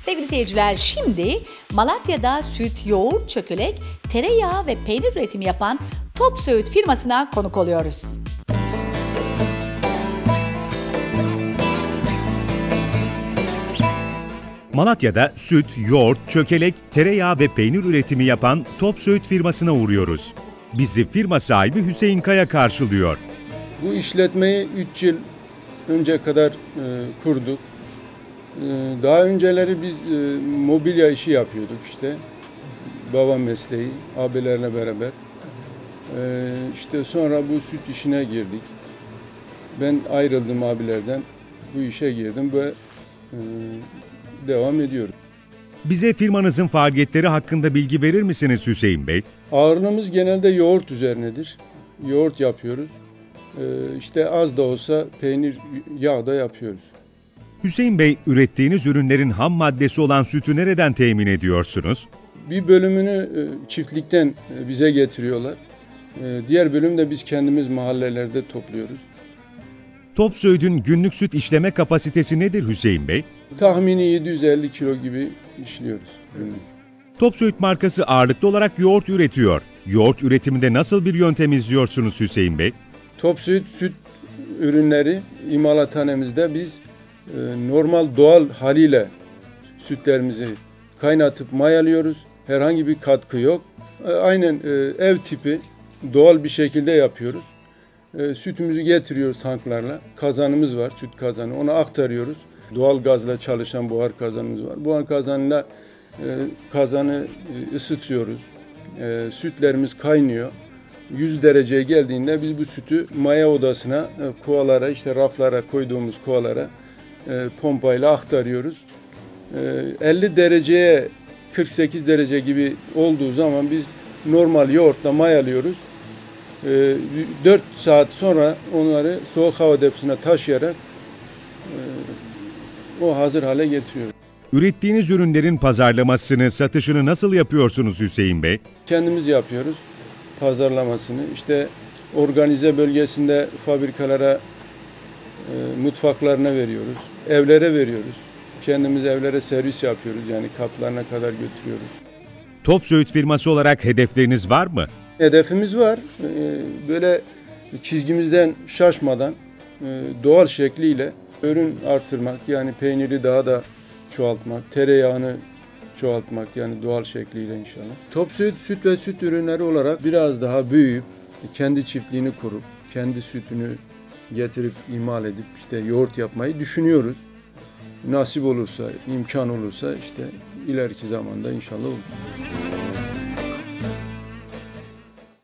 Sevgili seyirciler, şimdi Malatya'da süt, yoğurt, çökelek, tereyağı ve peynir üretimi yapan Top Söğüt firmasına konuk oluyoruz. Malatya'da süt, yoğurt, çökelek, tereyağı ve peynir üretimi yapan Top Söğüt firmasına uğruyoruz. Bizi firma sahibi Hüseyin Kaya karşılıyor. Bu işletmeyi 3 yıl önce kadar kurduk. Daha önceleri biz mobilya işi yapıyorduk işte. Babam mesleği, abilerle beraber. İşte sonra bu süt işine girdik. Ben ayrıldım abilerden. Bu işe girdim ve devam ediyorum. Bize firmanızın faaliyetleri hakkında bilgi verir misiniz Hüseyin Bey? Ağırlığımız genelde yoğurt üzerinedir. Yoğurt yapıyoruz. İşte az da olsa peynir, yağ da yapıyoruz. Hüseyin Bey, ürettiğiniz ürünlerin ham maddesi olan sütü nereden temin ediyorsunuz? Bir bölümünü çiftlikten bize getiriyorlar. Diğer bölümü de biz kendimiz mahallelerde topluyoruz. Top Söğüt'ün günlük süt işleme kapasitesi nedir Hüseyin Bey? Tahmini 750 kilo gibi işliyoruz günlük. Top Söğüt markası ağırlıklı olarak yoğurt üretiyor. Yoğurt üretiminde nasıl bir yöntem izliyorsunuz Hüseyin Bey? Top Söğüt süt ürünleri imalathanemizde biz normal doğal haliyle sütlerimizi kaynatıp mayalıyoruz. Herhangi bir katkı yok. Aynen ev tipi doğal bir şekilde yapıyoruz. Sütümüzü getiriyoruz tanklarla. Kazanımız var, süt kazanı. Ona aktarıyoruz. Doğal gazla çalışan buhar kazanımız var. Buhar kazanıyla kazanı ısıtıyoruz. Sütlerimiz kaynıyor. 100 dereceye geldiğinde biz bu sütü maya odasına, kovalara, işte raflara koyduğumuz kovalara pompayla aktarıyoruz. 50 dereceye 48 derece gibi olduğu zaman biz normal yoğurtla mayalıyoruz. 4 saat sonra onları soğuk hava deposuna taşıyarak o hazır hale getiriyoruz. Ürettiğiniz ürünlerin pazarlamasını, satışını nasıl yapıyorsunuz Hüseyin Bey? Kendimiz yapıyoruz pazarlamasını. İşte organize bölgesinde fabrikalara, mutfaklarına veriyoruz. Evlere veriyoruz. Kendimiz evlere servis yapıyoruz. Yani kaplarına kadar götürüyoruz. Top Söğüt firması olarak hedefleriniz var mı? Hedefimiz var. Böyle çizgimizden şaşmadan doğal şekliyle ürün artırmak, yani peyniri daha da çoğaltmak, tereyağını çoğaltmak, yani doğal şekliyle inşallah. Top Söğüt süt ve süt ürünleri olarak biraz daha büyüyüp kendi çiftliğini kurup kendi sütünü getirip imal edip işte yoğurt yapmayı düşünüyoruz. Nasip olursa, imkan olursa işte ileriki zamanda inşallah olur.